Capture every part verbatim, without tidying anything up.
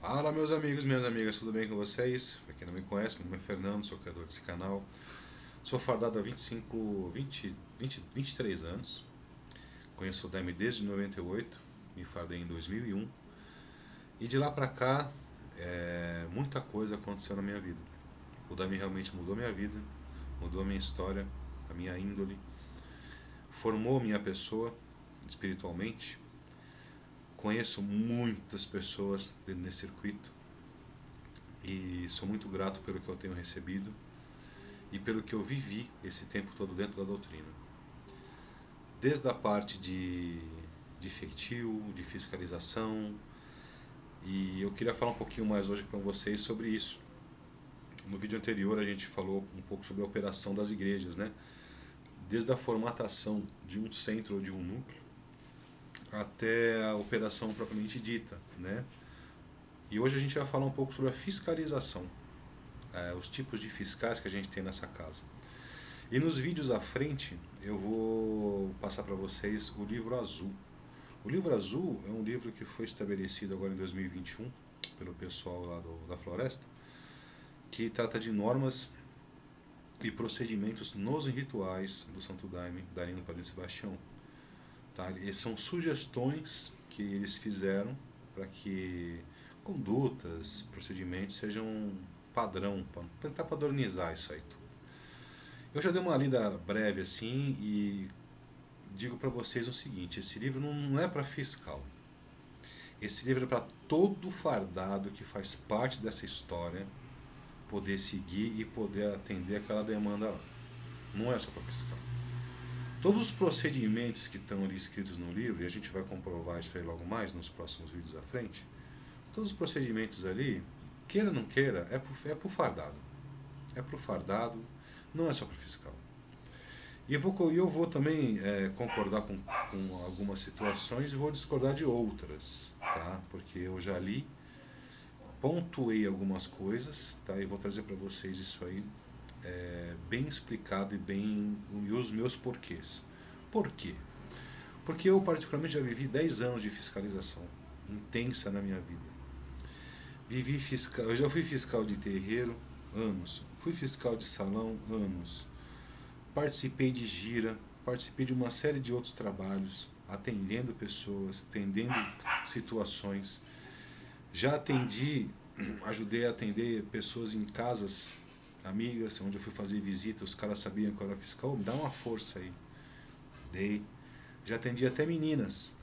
Fala, meus amigos, minhas amigas, tudo bem com vocês? Pra quem não me conhece, meu nome é Fernando, sou criador desse canal. Sou fardado há vinte e cinco, vinte, vinte, vinte e três anos. Conheço o Daime desde noventa e oito, me fardei em dois mil e um. E de lá pra cá, é, muita coisa aconteceu na minha vida. O Daime realmente mudou minha vida, mudou a minha história, a minha índole, formou minha pessoa espiritualmente. Conheço muitas pessoas dentro desse circuito e sou muito grato pelo que eu tenho recebido e pelo que eu vivi esse tempo todo dentro da doutrina. Desde a parte de, de feitio, de fiscalização, e eu queria falar um pouquinho mais hoje com vocês sobre isso. No vídeo anterior a gente falou um pouco sobre a operação das igrejas, né? Desde a formatação de um centro ou de um núcleo até a operação propriamente dita, né? E hoje a gente vai falar um pouco sobre a fiscalização, é, os tipos de fiscais que a gente tem nessa casa. E nos vídeos à frente eu vou passar para vocês o livro azul. O livro azul é um livro que foi estabelecido agora em dois mil e vinte e um pelo pessoal lá do, da Floresta, que trata de normas e procedimentos nos rituais do Santo Daime, Darino Padre Sebastião. Tá? E são sugestões que eles fizeram para que condutas, procedimentos sejam padrão, para tentar padronizar isso aí tudo. Eu já dei uma lida breve assim e digo para vocês o seguinte: esse livro não é para fiscal. Esse livro é para todo fardado que faz parte dessa história poder seguir e poder atender aquela demanda lá. Não é só para fiscal. Todos os procedimentos que estão ali escritos no livro, e a gente vai comprovar isso aí logo mais nos próximos vídeos à frente, todos os procedimentos ali, queira ou não queira, é pro, é pro fardado. É pro fardado, não é só pro fiscal. E eu vou, eu vou também é, concordar com, com algumas situações e vou discordar de outras, tá? Porque eu já li, pontuei algumas coisas, tá? E vou trazer para vocês isso aí é, bem explicado e bem e os meus porquês. Por quê? Porque eu particularmente já vivi dez anos de fiscalização intensa na minha vida. Vivi fiscal, eu já fui fiscal de terreiro, anos. Fui fiscal de salão, anos. Participei de gira, participei de uma série de outros trabalhos, atendendo pessoas, atendendo situações. Já atendi, ajudei a atender pessoas em casas amigas, onde eu fui fazer visita, os caras sabiam que eu era fiscal, me dá uma força aí. Dei. Já atendi até meninas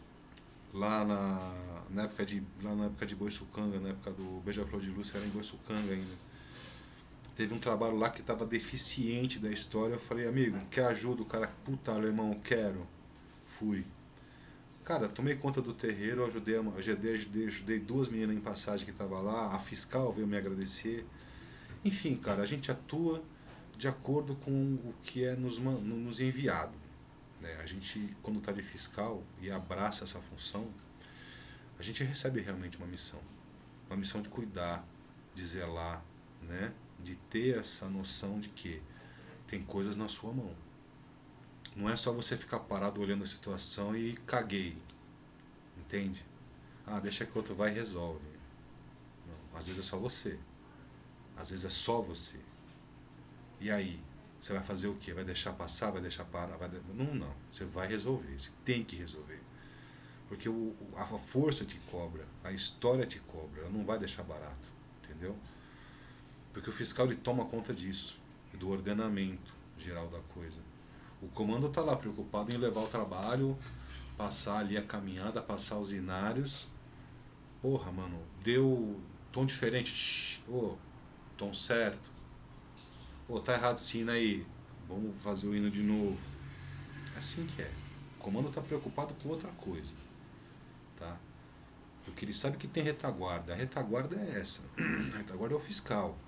lá na, na época de lá na época de Boiçucanga, na época do Beija-Flor de Lúcia, era em Boiçucanga ainda. Teve um trabalho lá que estava deficiente da história, eu falei: amigo, quer ajuda? O cara: puta, alemão, quero. Fui. Cara, tomei conta do terreiro, ajudei, ajudei, ajudei, ajudei duas meninas em passagem que estavam lá, a fiscal veio me agradecer. Enfim, cara, a gente atua de acordo com o que é nos, nos enviado. Né? A gente, quando está de fiscal e abraça essa função, a gente recebe realmente uma missão. Uma missão de cuidar, de zelar, né? De ter essa noção de que tem coisas na sua mão. Não é só você ficar parado olhando a situação e caguei. Entende? Ah, deixa que o outro vai e resolve. Não, às vezes é só você. Às vezes é só você. E aí? Você vai fazer o quê? Vai deixar passar? Vai deixar parar? Vai de... Não, não. Você vai resolver. Você tem que resolver. Porque o, a força te cobra. A história te cobra. Ela não vai deixar barato. Entendeu? Porque o fiscal ele toma conta disso. Do ordenamento geral da coisa. O comando está lá preocupado em levar o trabalho, passar ali a caminhada, passar os inários. Porra, mano. Deu tom diferente. Shhh, oh. Tom certo. Pô, tá errado sim aí. Vamos fazer o hino de novo. É assim que é. O comando tá preocupado com outra coisa. Tá? Porque ele sabe que tem retaguarda. A retaguarda é essa. A retaguarda é o fiscal.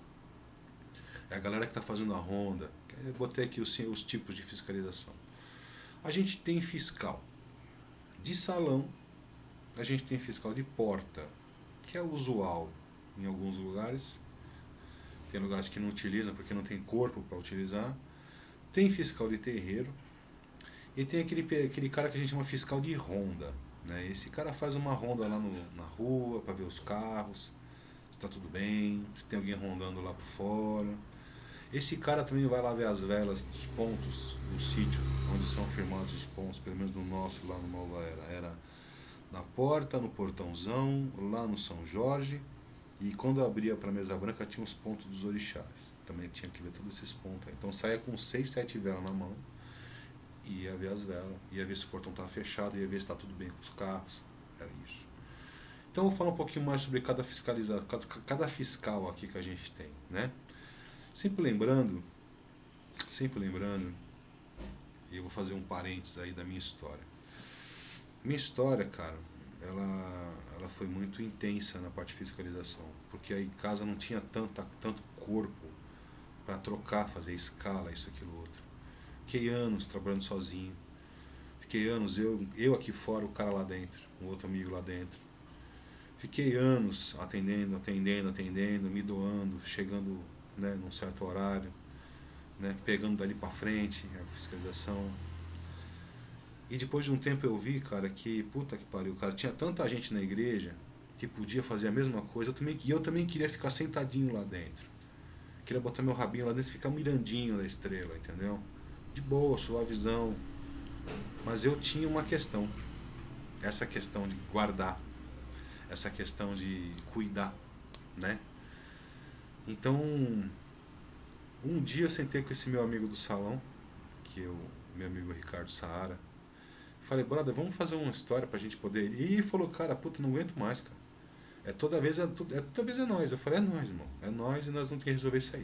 É a galera que tá fazendo a ronda. Eu botei aqui os, os tipos de fiscalização. A gente tem fiscal de salão. A gente tem fiscal de porta, que é usual em alguns lugares. Tem lugares que não utilizam porque não tem corpo para utilizar. Tem fiscal de terreiro. E tem aquele, aquele cara que a gente chama fiscal de ronda. né? Esse cara faz uma ronda lá no, na rua para ver os carros, se está tudo bem, se tem alguém rondando lá por fora. Esse cara também vai lá ver as velas dos pontos do sítio, onde são firmados os pontos, pelo menos no nosso lá no Malvaera. Era na porta, no portãozão, lá no São Jorge. E quando eu abria para a mesa branca tinha os pontos dos orixás. Também tinha que ver todos esses pontos aí. Então saía com seis, sete velas na mão. E ia ver as velas. Ia ver se o portão estava fechado, ia ver se está tudo bem com os carros. Era isso. Então eu vou falar um pouquinho mais sobre cada fiscalizador, cada, cada fiscal aqui que a gente tem, né? Sempre lembrando, sempre lembrando, e eu vou fazer um parênteses aí da minha história. Minha história, cara, ela, ela foi muito intensa na parte de fiscalização, porque aí em casa não tinha tanta, tanto corpo para trocar, fazer escala, isso, aquilo, outro. Fiquei anos trabalhando sozinho, fiquei anos, eu, eu aqui fora, o cara lá dentro, um outro amigo lá dentro. Fiquei anos atendendo, atendendo, atendendo, me doando, chegando, né, num certo horário, né, pegando dali para frente a fiscalização. E depois de um tempo eu vi, cara, que puta que pariu, cara, tinha tanta gente na igreja que podia fazer a mesma coisa, eu também, e eu também queria ficar sentadinho lá dentro. Queria botar meu rabinho lá dentro e ficar mirandinho da estrela, entendeu? De boa, suavizão. Mas eu tinha uma questão, essa questão de guardar, essa questão de cuidar, né? Então, um dia eu sentei com esse meu amigo do salão, que eu, meu amigo Ricardo Saara, falei, brother, vamos fazer uma história pra gente poder ir. E ele falou, cara, puta, não aguento mais, cara. É toda vez é, é toda vez é nós. Eu falei, é nós, irmão. É nós e nós não temos que resolver isso aí.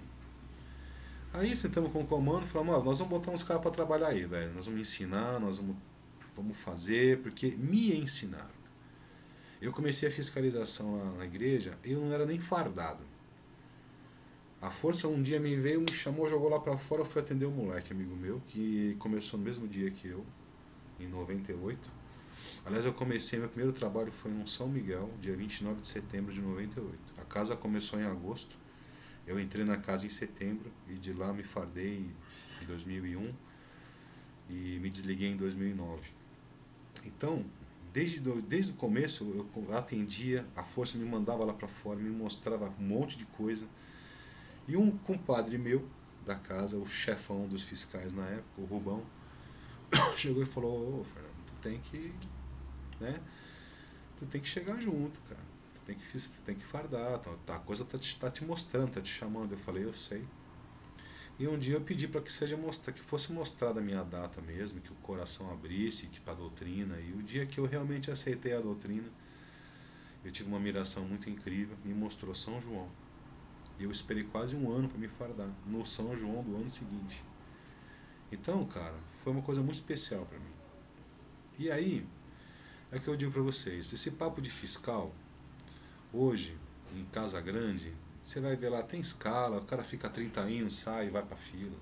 Aí sentamos com o comando e falamos, nós vamos botar uns caras pra trabalhar aí, velho. Nós vamos ensinar, nós vamos, vamos fazer, porque me ensinaram. Eu comecei a fiscalização lá na igreja, eu não era nem fardado. A força um dia me veio, me chamou, jogou lá pra fora, eu fui atender um moleque, amigo meu, que começou no mesmo dia que eu, em noventa e oito. Aliás, eu comecei, meu primeiro trabalho foi em São Miguel, dia vinte e nove de setembro de noventa e oito. A casa começou em agosto, eu entrei na casa em setembro e de lá me fardei em dois mil e um e me desliguei em dois mil e nove. Então, desde, do, desde o começo eu atendia, a força me mandava lá para fora, me mostrava um monte de coisa. E um compadre meu da casa, o chefão dos fiscais na época, o Rubão, chegou e falou, ô Fernando, tu tem que, né, tu tem que chegar junto, cara, tu tem que, tem que fardar, tá, a coisa tá te, tá te mostrando, tá te chamando. Eu falei, eu sei. E um dia eu pedi para que seja mostra, que fosse mostrada a minha data mesmo, que o coração abrisse, que para a doutrina. E o dia que eu realmente aceitei a doutrina, eu tive uma admiração muito incrível, me mostrou São João. E eu esperei quase um ano para me fardar, no São João do ano seguinte. Então, cara, foi uma coisa muito especial para mim. E aí, é que eu digo para vocês, esse papo de fiscal, hoje, em Casa Grande, você vai ver lá, tem escala, o cara fica trinta anos, sai e vai pra fila.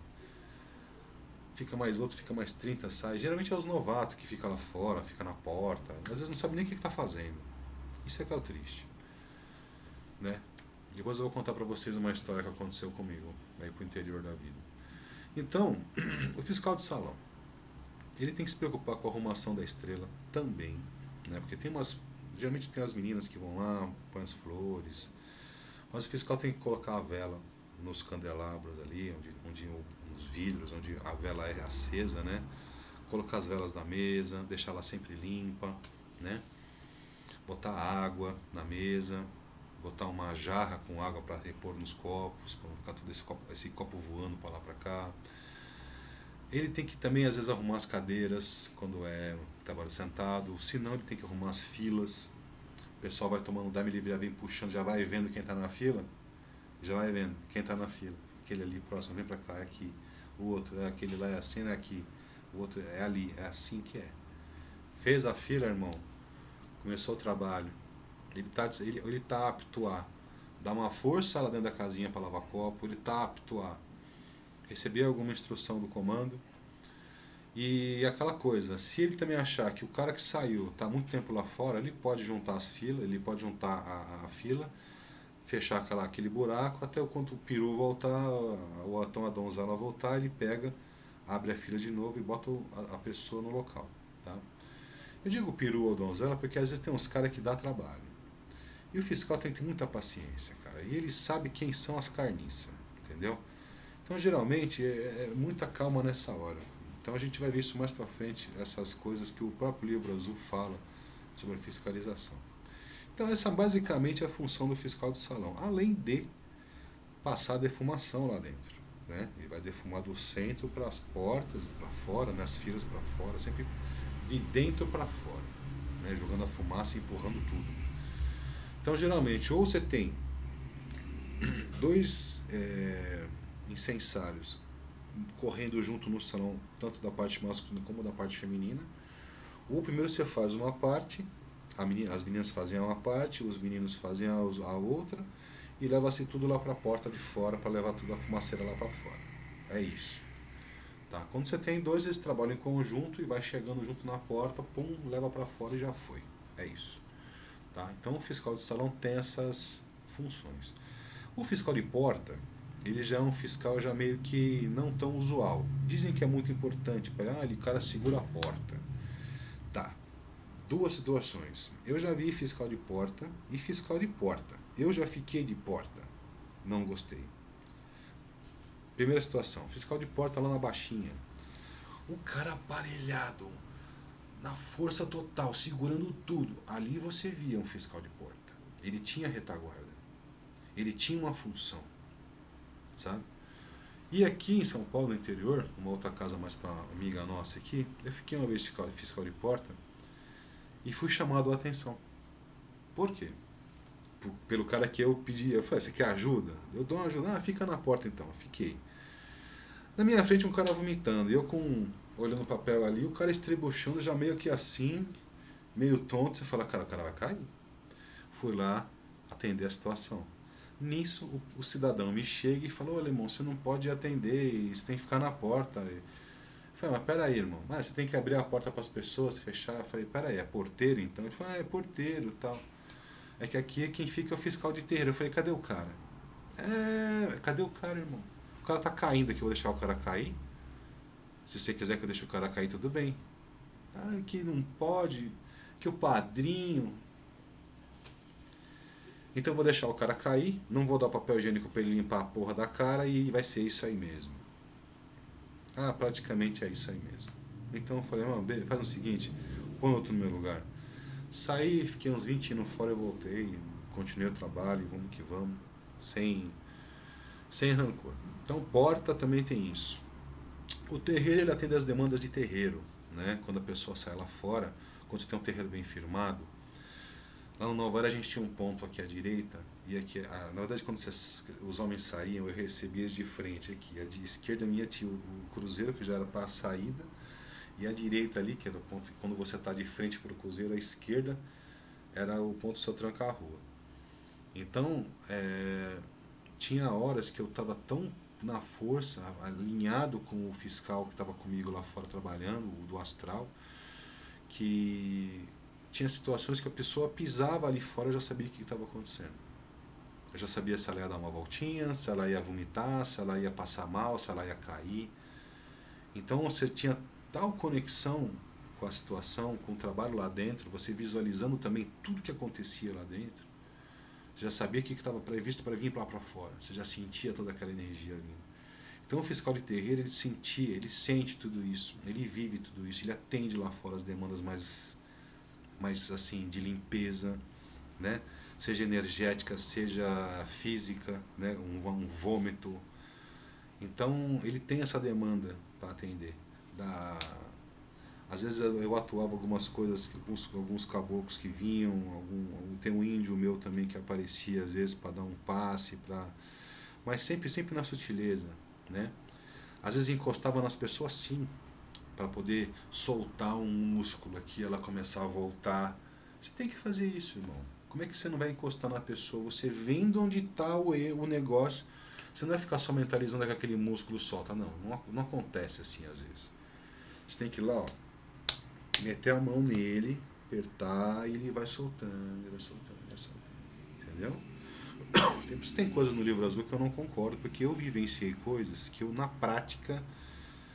Fica mais outro, fica mais trinta, sai. Geralmente é os novatos que ficam lá fora, fica na porta. Às vezes não sabe nem o que está fazendo. Isso é que é o triste, né? Depois eu vou contar pra vocês uma história que aconteceu comigo, aí pro interior da vida. Então, o fiscal de salão, ele tem que se preocupar com a arrumação da estrela também, né? Porque tem umas, geralmente tem as meninas que vão lá, põem as flores, mas o fiscal tem que colocar a vela nos candelabros ali, onde, onde nos vidros, onde a vela é acesa, né? Colocar as velas na mesa, deixar ela sempre limpa, né? Botar água na mesa, botar uma jarra com água para repor nos copos, para não ficar todo esse copo, esse copo voando para lá para cá. Ele tem que também às vezes arrumar as cadeiras quando é trabalho sentado, senão ele tem que arrumar as filas. O pessoal vai tomando dá-me livre, já vem puxando, já vai vendo quem está na fila, já vai vendo quem está na fila. Aquele ali próximo, vem para cá, é aqui. O outro, é aquele lá, é assim, é aqui. O outro é ali, é assim que é. Fez a fila, irmão, começou o trabalho. Ele está ele, ele tá apto a dar uma força lá dentro da casinha para lavar copo, ele está apto a receber alguma instrução do comando. E aquela coisa, se ele também achar que o cara que saiu está muito tempo lá fora, ele pode juntar as filas, ele pode juntar a, a fila, fechar aquela, aquele buraco, até quando o peru voltar, ou então a donzela voltar, ele pega, abre a fila de novo e bota a, a pessoa no local. Tá? Eu digo peru ou donzela porque às vezes tem uns caras que dá trabalho. E o fiscal tem que ter muita paciência, cara. E ele sabe quem são as carniças, entendeu? Então, geralmente, é, é muita calma nessa hora. Então, a gente vai ver isso mais pra frente, essas coisas que o próprio livro azul fala sobre a fiscalização. Então, essa basicamente é a função do fiscal de salão, além de passar a defumação lá dentro, né? Ele vai defumar do centro para as portas, para fora, nas filas para fora, sempre de dentro para fora, né? Jogando a fumaça e empurrando tudo. Então, geralmente, ou você tem dois é, incensários correndo junto no salão, tanto da parte masculina como da parte feminina, ou primeiro você faz uma parte, a menina, as meninas fazem uma parte, os meninos fazem a, a outra, e leva-se tudo lá para a porta de fora, para levar toda a fumaceira lá para fora. É isso. Tá? Quando você tem dois, eles trabalham em conjunto e vai chegando junto na porta, pum, leva para fora e já foi. É isso. Tá? Então o fiscal de salão tem essas funções. O fiscal de porta, ele já é um fiscal já meio que não tão usual. Dizem que é muito importante, para ah, ele, o cara segura a porta. Tá. Duas situações. Eu já vi fiscal de porta e fiscal de porta. Eu já fiquei de porta. Não gostei. Primeira situação. Fiscal de porta lá na baixinha. O cara aparelhado, na força total, segurando tudo. Ali você via um fiscal de porta. Ele tinha retaguarda. Ele tinha uma função. Sabe? E aqui em São Paulo, no interior, uma outra casa mais para amiga nossa aqui, eu fiquei uma vez fiscal, fiscal de porta e fui chamado a atenção. Por quê? P pelo cara que eu pedi, eu falei, você quer ajuda? Eu dou uma ajuda, ah, fica na porta então. Eu fiquei. Na minha frente um cara vomitando, e eu com olhando o papel ali, o cara estrebuchando já meio que assim, meio tonto, você fala, cara, o cara vai cair? Fui lá atender a situação. Nisso, o, o cidadão me chega e falou, olha, irmão, você não pode atender, você tem que ficar na porta. Eu falei, mas peraí, irmão, mas você tem que abrir a porta para as pessoas, fechar. Eu falei, peraí, é porteiro então? Ele falou, ah, é porteiro e tal. É que aqui é quem fica é o fiscal de terreiro. Eu falei, cadê o cara? É, cadê o cara, irmão? O cara tá caindo aqui, eu vou deixar o cara cair? Se você quiser que eu deixe o cara cair, tudo bem. Ah, que não pode, que o padrinho... Então eu vou deixar o cara cair, não vou dar papel higiênico para ele limpar a porra da cara e vai ser isso aí mesmo. Ah, praticamente é isso aí mesmo. Então eu falei, mano, faz o seguinte, põe outro no meu lugar. Saí, fiquei uns vinte anos fora, eu voltei, continuei o trabalho, vamos que vamos, sem, sem rancor. Então porta também tem isso. O terreiro, ele atende às demandas de terreiro, né? Quando a pessoa sai lá fora, quando você tem um terreiro bem firmado. Lá no Novares a gente tinha um ponto aqui à direita, e aqui, a, na verdade quando vocês, os homens saíam, eu recebia de frente aqui. A de esquerda minha tinha o, o cruzeiro, que já era para a saída, e a direita ali, que era o ponto, quando você está de frente para o cruzeiro, a esquerda era o ponto do seu tranca-rua. Então, é, tinha horas que eu estava tão na força, alinhado com o fiscal que estava comigo lá fora trabalhando, o do astral, que... tinha situações que a pessoa pisava ali fora, eu já sabia o que estava acontecendo. Eu já sabia se ela ia dar uma voltinha, se ela ia vomitar, se ela ia passar mal, se ela ia cair. Então você tinha tal conexão com a situação, com o trabalho lá dentro, você visualizando também tudo que acontecia lá dentro. Você já sabia o que estava previsto para vir lá para fora. Você já sentia toda aquela energia ali. Então o fiscal de terreiro, ele sentia, ele sente tudo isso, ele vive tudo isso, ele atende lá fora as demandas mais... mais assim, de limpeza, né? Seja energética, seja física, né? um, um vômito. Então ele tem essa demanda para atender. Da... Às vezes eu atuava algumas coisas, alguns, alguns caboclos que vinham, algum, tem um índio meu também que aparecia às vezes para dar um passe, pra... mas sempre, sempre na sutileza, né? Às vezes encostava nas pessoas sim, para poder soltar um músculo aqui, ela começar a voltar. Você tem que fazer isso, irmão. Como é que você não vai encostar na pessoa? Você vendo onde está o, o negócio, você não vai ficar só mentalizando que aquele músculo solta. Não, não, não acontece assim às vezes. Você tem que ir lá, ó, meter a mão nele, apertar e ele vai soltando, ele vai soltando, ele vai soltando. Entendeu? Tem coisas no livro azul que eu não concordo, porque eu vivenciei coisas que eu na prática...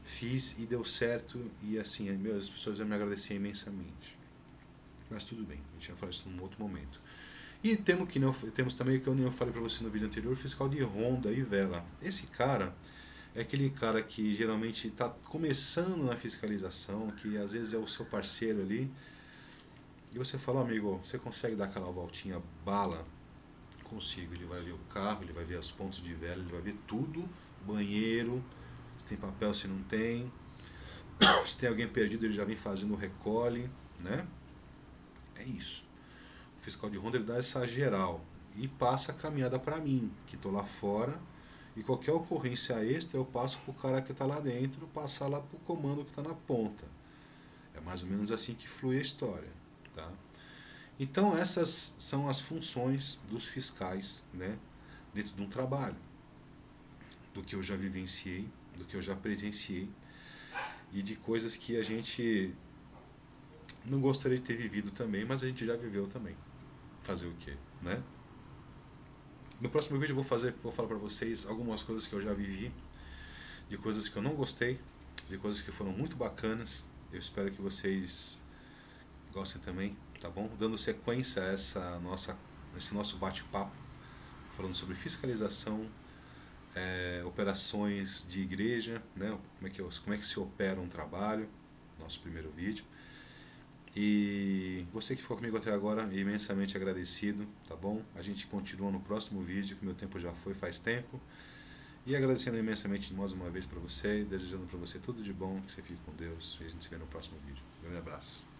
fiz e deu certo, e assim, meu, as pessoas já me agradeciam imensamente. Mas tudo bem, a gente vai falar isso num outro momento. E temos, que não, temos também, que eu nem falei para você no vídeo anterior, o fiscal de ronda e vela. Esse cara é aquele cara que geralmente está começando na fiscalização, que às vezes é o seu parceiro ali, e você fala, amigo, você consegue dar aquela voltinha bala? Consigo. Ele vai ver o carro, ele vai ver os pontos de vela, ele vai ver tudo, banheiro, se tem papel, se não tem, se tem alguém perdido, ele já vem fazendo o recolhe, né? É isso. O fiscal de ronda, ele dá essa geral e passa a caminhada para mim, que estou lá fora, e qualquer ocorrência extra eu passo para o cara que está lá dentro, passar lá para o comando que está na ponta. É mais ou menos assim que flui a história, tá? Então essas são as funções dos fiscais, né, dentro de um trabalho, do que eu já vivenciei, do que eu já presenciei e de coisas que a gente não gostaria de ter vivido também, mas a gente já viveu também. Fazer o quê, né? No próximo vídeo eu vou fazer, vou falar para vocês algumas coisas que eu já vivi, de coisas que eu não gostei, de coisas que foram muito bacanas. Eu espero que vocês gostem também, tá bom? Dando sequência a essa nossa, esse nosso bate-papo, falando sobre fiscalização, é, operações de igreja, né? Como é que, como é que se opera um trabalho, nosso primeiro vídeo. E você que ficou comigo até agora, imensamente agradecido, tá bom? A gente continua no próximo vídeo, que meu tempo já foi faz tempo. E agradecendo imensamente mais uma vez para você, desejando para você tudo de bom, que você fique com Deus, e a gente se vê no próximo vídeo. Um grande abraço.